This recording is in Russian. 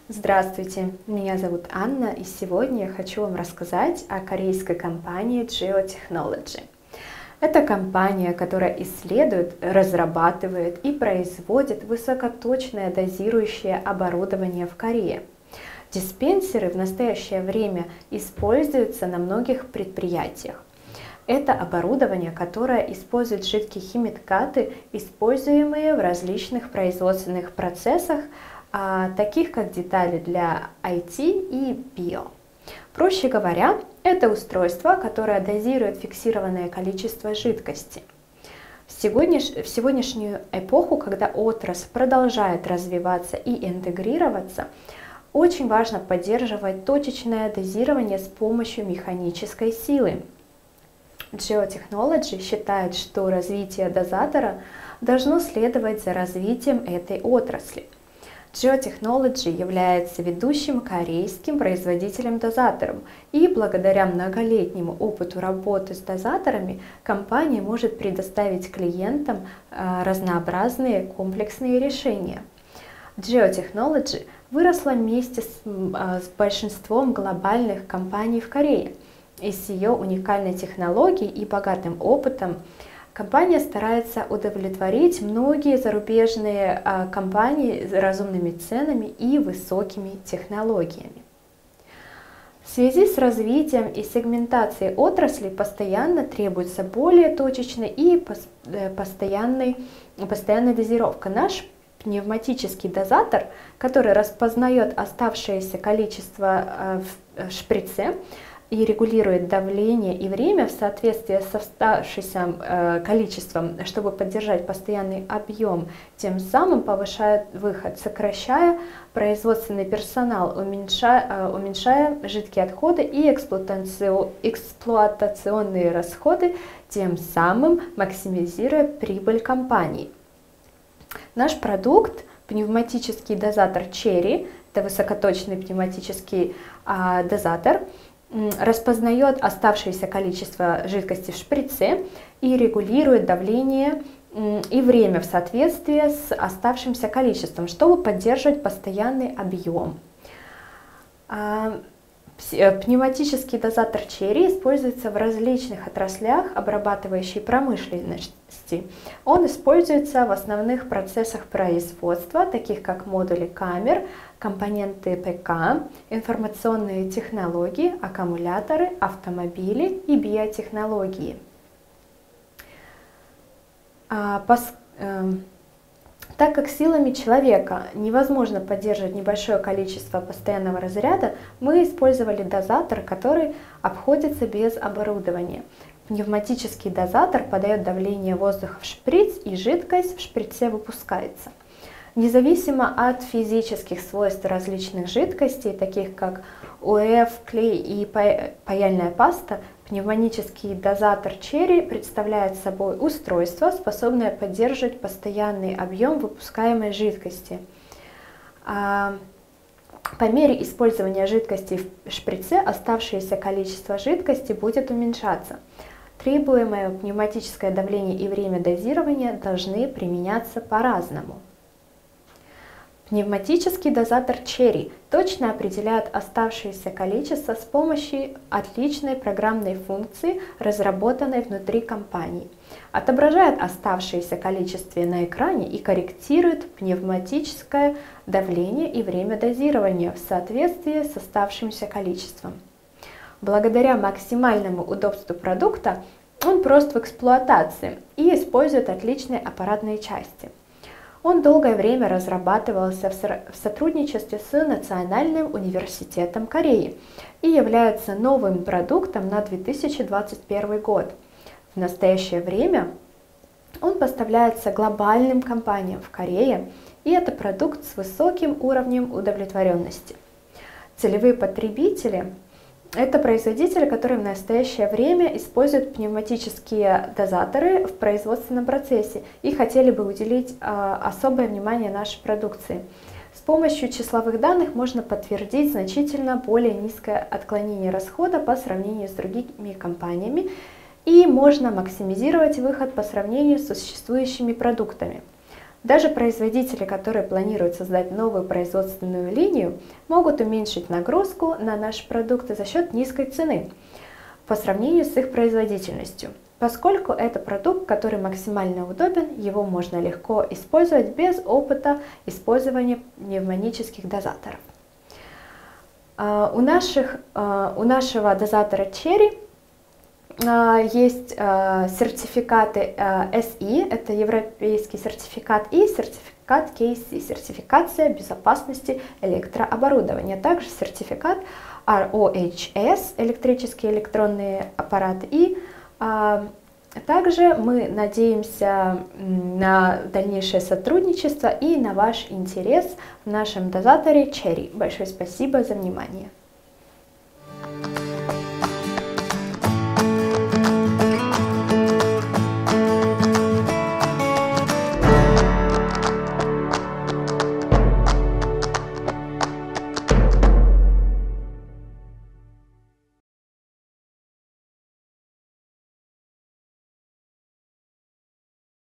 Здравствуйте, меня зовут Анна, и сегодня я хочу вам рассказать о корейской компании Geo Technology. Это компания, которая исследует, разрабатывает и производит высокоточное дозирующее оборудование в Корее. Диспенсеры в настоящее время используются на многих предприятиях. Это оборудование, которое использует жидкие химикаты, используемые в различных производственных процессах, таких как детали для IT и био. Проще говоря, это устройство, которое дозирует фиксированное количество жидкости. В сегодняшнюю эпоху, когда отрасль продолжает развиваться и интегрироваться, очень важно поддерживать точечное дозирование с помощью механической силы. Geo Technology считает, что развитие дозатора должно следовать за развитием этой отрасли. Geo Technology является ведущим корейским производителем дозаторов, и благодаря многолетнему опыту работы с дозаторами компания может предоставить клиентам разнообразные комплексные решения. Geo Technology выросла вместе с большинством глобальных компаний в Корее. И с ее уникальной технологией и богатым опытом компания старается удовлетворить многие зарубежные компании с разумными ценами и высокими технологиями. В связи с развитием и сегментацией отрасли постоянно требуется более точечная и постоянная дозировка. Наш пневматический дозатор, который распознает оставшееся количество в шприце и регулирует давление и время в соответствии с оставшимся количеством, чтобы поддержать постоянный объем, тем самым повышает выход, сокращая производственный персонал, уменьшая жидкие отходы и эксплуатационные расходы, тем самым максимизируя прибыль компании. Наш продукт, пневматический дозатор Cherry, это высокоточный пневматический дозатор, распознает оставшееся количество жидкости в шприце и регулирует давление и время в соответствии с оставшимся количеством, чтобы поддерживать постоянный объем. Пневматический дозатор Cherry используется в различных отраслях обрабатывающей промышленности. Он используется в основных процессах производства, таких как модули камер, компоненты ПК, информационные технологии, аккумуляторы, автомобили и биотехнологии. Так как силами человека невозможно поддерживать небольшое количество постоянного разряда, мы использовали дозатор, который обходится без оборудования. Пневматический дозатор подает давление воздуха в шприц, и жидкость в шприце выпускается. Независимо от физических свойств различных жидкостей, таких как ОФ, клей и паяльная паста, пневматический дозатор Cherry представляет собой устройство, способное поддерживать постоянный объем выпускаемой жидкости. По мере использования жидкости в шприце оставшееся количество жидкости будет уменьшаться. Требуемое пневматическое давление и время дозирования должны применяться по-разному. Пневматический дозатор Cherry точно определяет оставшееся количество с помощью отличной программной функции, разработанной внутри компании. Отображает оставшееся количество на экране и корректирует пневматическое давление и время дозирования в соответствии с оставшимся количеством. Благодаря максимальному удобству продукта он прост в эксплуатации и использует отличные аппаратные части. Он долгое время разрабатывался в сотрудничестве с Национальным университетом Кореи и является новым продуктом на 2021 год. В настоящее время он поставляется глобальным компаниям в Корее, и это продукт с высоким уровнем удовлетворенности. Целевые потребители – это производители, которые в настоящее время используют пневматические дозаторы в производственном процессе и хотели бы уделить особое внимание нашей продукции. С помощью числовых данных можно подтвердить значительно более низкое отклонение расхода по сравнению с другими компаниями, и можно максимизировать выход по сравнению с существующими продуктами. Даже производители, которые планируют создать новую производственную линию, могут уменьшить нагрузку на наши продукты за счет низкой цены по сравнению с их производительностью. Поскольку это продукт, который максимально удобен, его можно легко использовать без опыта использования пневматических дозаторов. У нашего дозатора Cherry есть сертификаты SE, это европейский сертификат, и сертификат KC, сертификация безопасности электрооборудования, также сертификат ROHS, электрические электронные аппараты, и также мы надеемся на дальнейшее сотрудничество и на ваш интерес в нашем дозаторе Cherry. Большое спасибо за внимание.